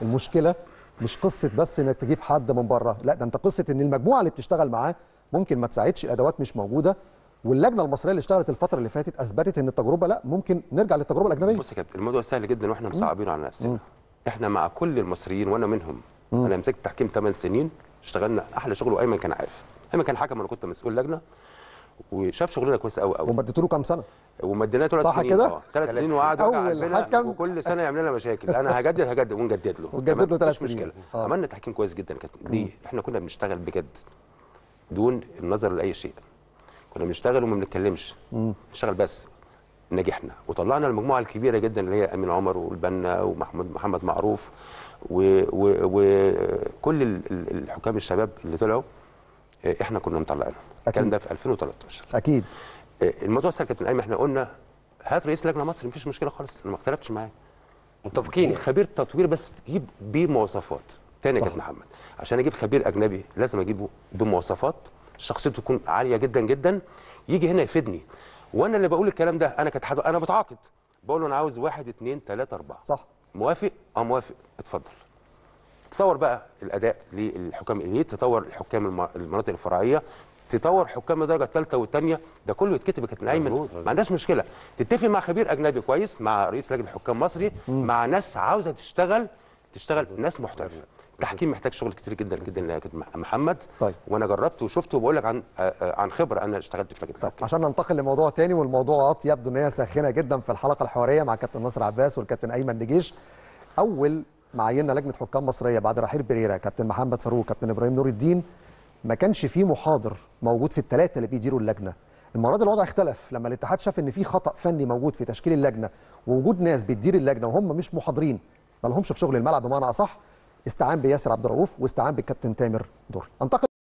المشكله مش قصه بس انك تجيب حد من بره، لا ده انت قصه ان المجموعه اللي بتشتغل معاه ممكن ما تساعدش، الادوات مش موجوده. واللجنه المصريه اللي اشتغلت الفتره اللي فاتت اثبتت ان التجربه لا، ممكن نرجع للتجربه الاجنبيه. بص يا كابتن، الموضوع سهل جدا واحنا مصعبينه على نفسنا. احنا مع كل المصريين وانا منهم. انا مسكت تحكيم 8 سنين، اشتغلنا احلى شغل، وايمن كان عارف. ايمن كان حكم وانا كنت مسؤول لجنه، وشاف شغلنا كويس قوي قوي. ومديت له كام سنه؟ ومديناه 3 سنين. صح كده؟ 3 سنين وقعد وجع قلبنا، حكم وكل سنه يعمل لنا مشاكل. انا هجدد ونجدد له. وجدد له 3 سنين. مش مشكله. عملنا تحكيم كويس جدا كابتن. ليه؟ احنا كنا بنشتغل بجد دون النظر لاي شيء. كنا بنشتغل وما بنتكلمش، نشتغل بس. نجحنا وطلعنا المجموعه الكبيره جدا اللي هي امين عمر والبنا ومحمد معروف وكل الحكام الشباب اللي طلعوا، احنا كنا مطلعينهم. الكلام ده في 2013. اكيد. الموضوع سهل كابتن ايمن، احنا قلنا هات رئيس لجنه مصري، مفيش مشكله خالص، انا ما اختلفتش معاه. متفقين. خبير تطوير بس تجيب بمواصفات. تاني يا كابتن محمد، عشان اجيب خبير اجنبي لازم اجيبه بمواصفات، شخصيته تكون عاليه جدا جدا، يجي هنا يفيدني. وانا اللي بقول الكلام ده، انا انا بتعاقد، بقول له انا عاوز 1 2 3 4. صح. موافق؟ موافق، اتفضل. تطور بقى الاداء للحكام الاليت، تطور الحكام المناطق الفرعيه، تطور حكام الدرجه الثالثه والثانيه، ده كله يتكتب يا كابتن ايمن، ما عندناش مشكله. تتفق مع خبير اجنبي كويس، مع رئيس لجنه حكام مصري، مع ناس عاوزه تشتغل ناس محترفه. التحكيم محتاج شغل كتير جدا جدا يا كابتن محمد. طيب. وانا جربت وشفت وبقول لك عن خبره، انا اشتغلت في لجنه التحكيم. عشان ننتقل لموضوع تاني، والموضوعات يبدو ان هي ساخنه جدا في الحلقه الحواريه مع كابتن ناصر عباس والكابتن ايمن نجيش. اول ما عيننا لجنه حكام مصريه بعد رحيل بيريرا، كابتن محمد فاروق، كابتن ابراهيم نور الدين، ما كانش فيه محاضر موجود في الثلاثه اللي بيديروا اللجنه. المره دي الوضع اختلف لما الاتحاد شاف ان في خطا فني موجود في تشكيل اللجنه، ووجود ناس بتدير اللجنه وهم مش محاضرين، ما لهمش في شغل الملعب بمعنى اصح. استعان بياسر عبد الرؤوف واستعان بالكابتن تامر دوري. انتقل